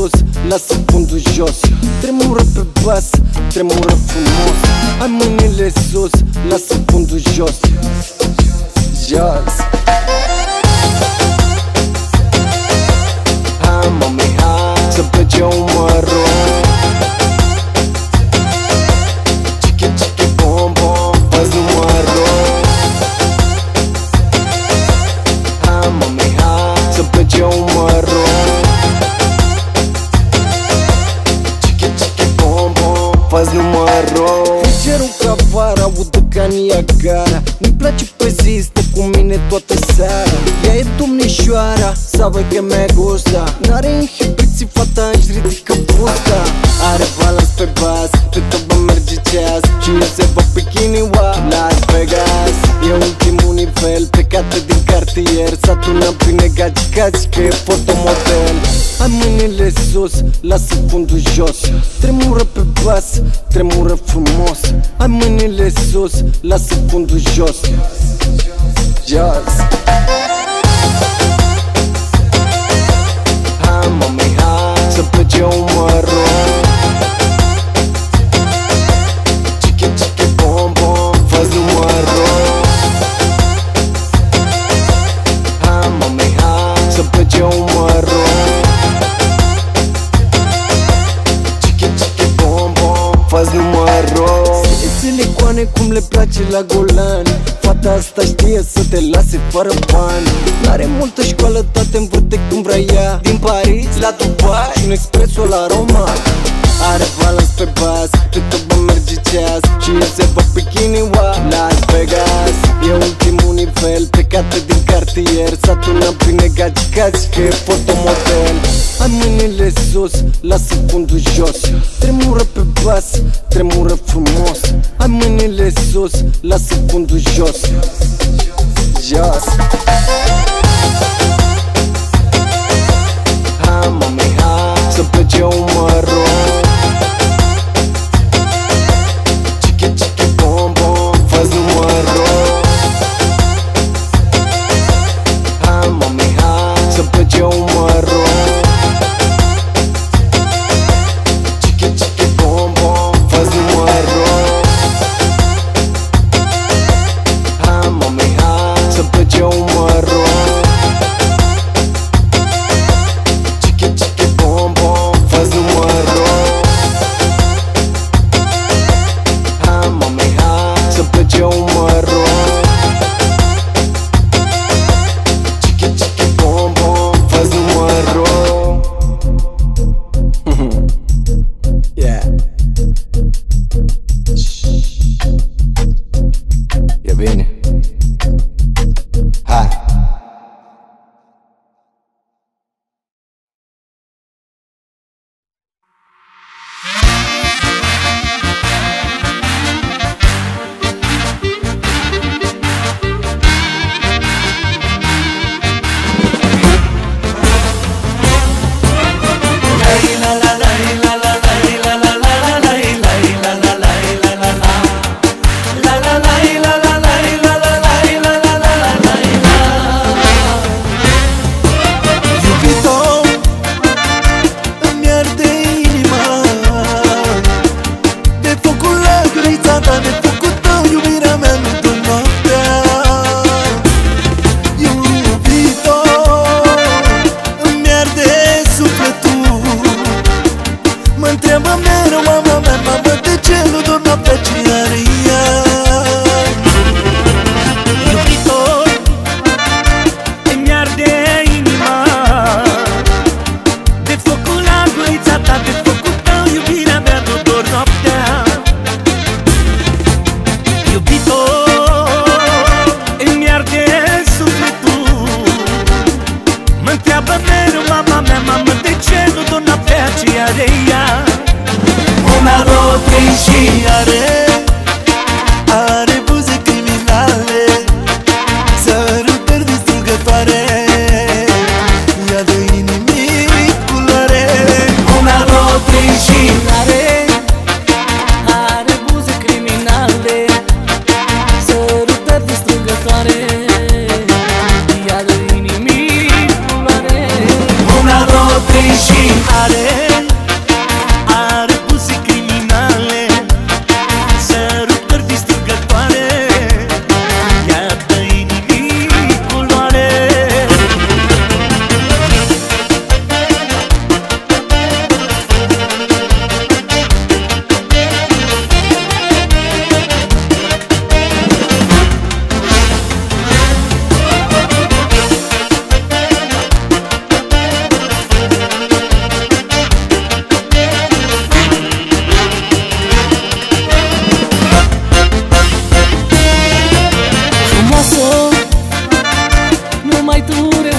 sus, lasă fundul jos. Tremură pe bas, tremură frumos. Hai mâinile sus, lasă fundul jos. Jos. Hai mami, hai să plece umărul. Chichi, chichi, bom, bom, fă-ți numărul. Hai mami, hai să plece umărul. Chichi, chichi, bom, bom, fă-ți numărul. Cerul ca vara, audă ca Niagara. Nu-mi place pe zi, stă cu mine toată seara. Ea e domnișoara, sabe que me gusta. N-are inhibiții, fata își ridică busta. Are balans pe bas, pe tobă merge ceas. Și nu se va bikini-ua Las Vegas. E ultimul nivel, plecată din cartier. S-a tunat bine gagicați că e fotomodel. Hai mâinile sus, lasă fundul jos. Tremură pe bas, tremură frumos. Hai mâinile sus, lasă fundul jos. Jos. Hai mami, hai să plece umărul. Chichi, chichi, bom, bom, fă-ți numărul. Hai mami, hai să plece umărul. Chichi, chichi, bom, bom, fă-ți numărul. Silicoane cum le place la Golan. Fata asta știe să te lase fără bani. N-are multă școală, toate învârte cum vrea ea. Din Paris la Dubai și un expreso la Roma. Are balans pe bas, pe tobă merge ceas. Și nu se va bikini-ua Las Vegas. E ultimul nivel, plecată din cartier. S-a tunat bine gagicați că e fotomodel. Hai mâinile sus, lasă fundul jos. Tremură pe bas, tremură frumos. Hai mâinile sus, lasă fundul jos. Jos. Hai mami, hai să plece umărul. Chichi, chichi, bom, bom, fă-ți numărul. Hai mami, hai să plece umărul. Chichi, chichi, bom, bom, fă-ți numărul. Hai mami, hai să plece umărul. Chichi, chichi, bom, bom, fă-ți numărul. Hai mami, hai să plece umărul. Chichi, chichi, bom, bom, fă-ți numărul. Yeah. E bine. Hai. Are buze criminale, sărutări distrugătoare. Ea dă inimii culoare. Una, două, trei și are buze criminale, sărutări distrugătoare. Ea dă inimii culoare. Una, două, trei și are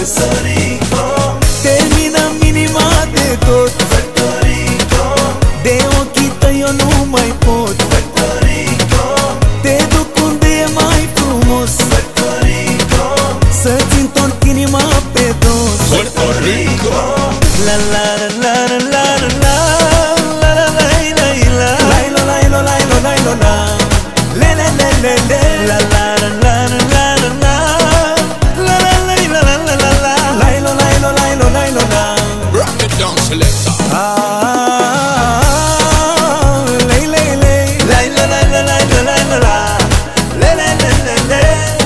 Puerto Rico. Terminăm inima de tot, Puerto Rico. De ochii tăi eu nu mai pot, Puerto Rico. Te duc unde e mai frumos, Puerto Rico. Să-ți întorc inima pe dos, Puerto Rico. La la la la la la la la la la la la la la la la la la la le le le le le la la la la la la la la la la la la la la la la. Rock it down, selector. Lay lay lay la la la la la la la la le le le le le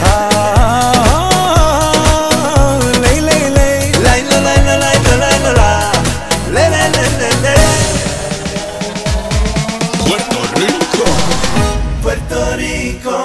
lay lay lay la la la la la la la la le le le le le. Puerto Rico. Puerto Rico.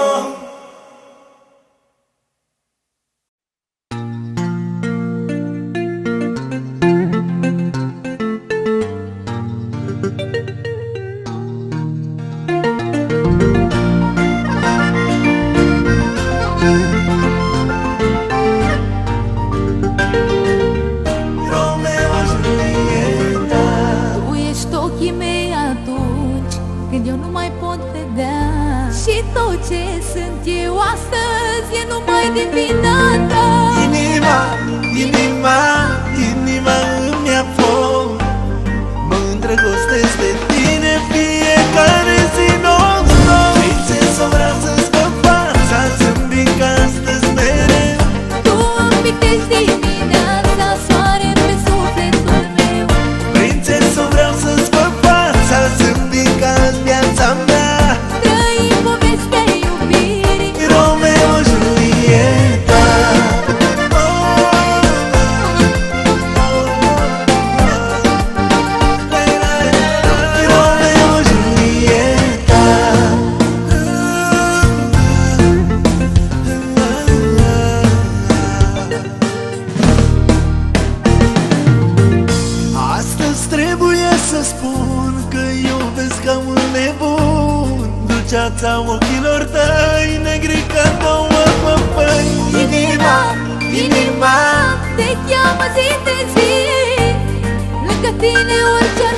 Romeo și Julieta. Tu ești ochii mei atunci când eu nu mai pot vedea. Și tot ce sunt eu astăzi e numai din vina ta. Inima, inima, inima îmi ia foc. Mă îndrăgostesc de tine fiecare zi non-stop. Prințesă, vreau să-ți văd fața, zâmbind ca astăzi mereu. Tu îmi pitești dimineața, soare pe sufletul meu. Prințesă, vreau să-ți văd fața, zâmbind ca azi viața mea. Trăim povestea iubirii, Romeo și Julieta. Romeo și Julieta. Astăzi trebuie să spun că iubesc ca un nebun. Dulceața ochilor tăi, negri ca două păpăi. Inima, inima, te cheamă zi de zi. Lângă tine orice